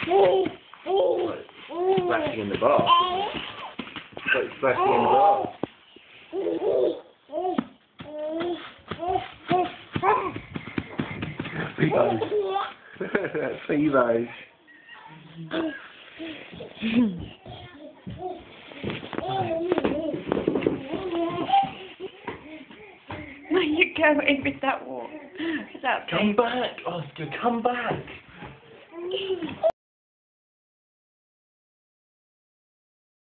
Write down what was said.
Splashing in the bath. It's like splashing in the bath. Big eyes. Big eyes. Where are you going with that walk? Come back, Oscar, come back.